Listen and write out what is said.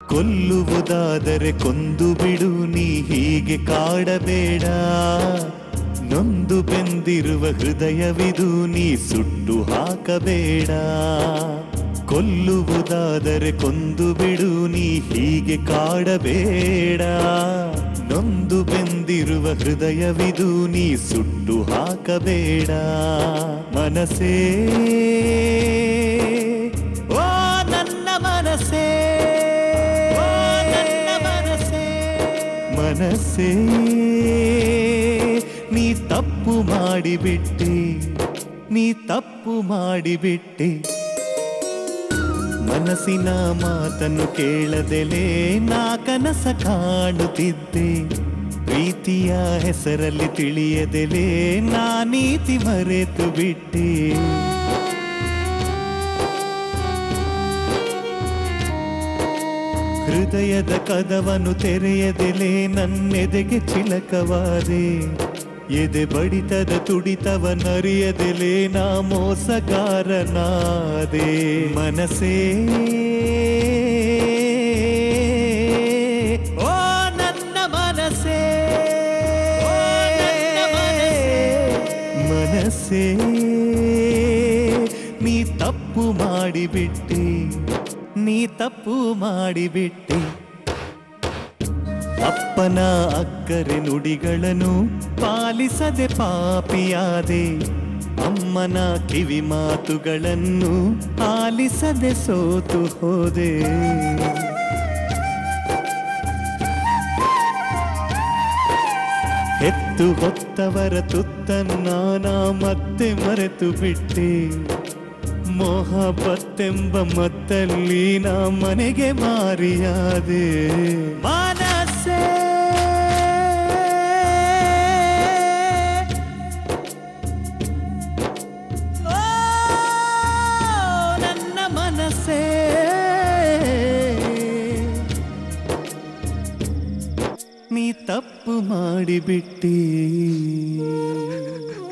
ಕೊಲ್ಲುವುದಾದರೆ ಕೊಂದು ಬಿಡು, ನೀ ಹೀಗೆ ಕಾಡಬೇಡ. ನೊಂದು ಬೆಂದಿರುವ ಹೃದಯವಿದು, ನೀ ಸುಟ್ಟು ಹಾಕಬೇಡ. ಕೊಲ್ಲುವುದಾದರೆ ಕೊಂದು ಬಿಡು, ನೀ ಹೀಗೆ ಕಾಡಬೇಡ. ನೊಂದು ಬೆಂದಿರುವ ಹೃದಯವಿದು, ನೀ ಸುಟ್ಟು ಹಾಕಬೇಡ. ಮನಸ್ಸೇ ಓ ನನ್ನ ಮನಸ್ಸೇ, ಮನಸ್ಸೇ ನೀ ತಪ್ಪು ಮಾಡಿಬಿಟ್ಟೆ, ನೀ ತಪ್ಪು ಮಾಡಿಬಿಟ್ಟೆ. ಮನಸ್ಸಿನ ಮಾತನ್ನು ಕೇಳದೆಲೇ ನಾ ಕನಸ ಕಾಣುತ್ತಿದ್ದೆ. ಪ್ರೀತಿಯ ಹೆಸರಲ್ಲಿ ತಿಳಿಯದೆಲೇ ನಾ ನೀತಿ ಮರೆತು ಬಿಟ್ಟೆ. ಹೃದಯದ ಕದವನ್ನು ತೆರೆಯದೆಲೇ ನನ್ನೆದೆಗೆ ಚಿಲಕವಾದೆ. ಎದೆ ಬಡಿತದ ತುಡಿತವನ್ನರಿಯದೆಲೇ ನಾ ಮೋಸಗಾರನಾದೆ. ಮನಸ್ಸೇ ಓ ನನ್ನ ಮನಸ್ಸೇ, ಮನಸ್ಸೇ ನೀ ತಪ್ಪು ಮಾಡಿಬಿಟ್ಟೆ, ನೀ ತಪ್ಪು ಮಾಡಿಬಿಟ್ಟೆ. ಅಪ್ಪನ ಅಕ್ಕರೆ ನುಡಿಗಳನ್ನು ಪಾಲಿಸದೆ ಪಾಪಿಯಾದೆ. ಅಮ್ಮನ ಕಿವಿ ಮಾತುಗಳನ್ನು ಆಲಿಸದೆ ಸೋತು ಹೋದೆ. ಹೆತ್ತು ಹೊತ್ತವರ ತುತ್ತನ್ನ ನಾ ಮತ್ತೆ ಮರೆತು ಬಿಟ್ಟೆ. ಮೊಹಬ್ಬತ್ತೆಂಬ ಮತ್ತಲ್ಲಿ ನಾ ಮನೆಗೆ ಮಾರಿಯಾದೆ. ಮನಸ್ಸೇ ಓ ನನ್ನ ಮನಸ್ಸೇ, ನೀ ತಪ್ಪು ಮಾಡಿಬಿಟ್ಟಿ.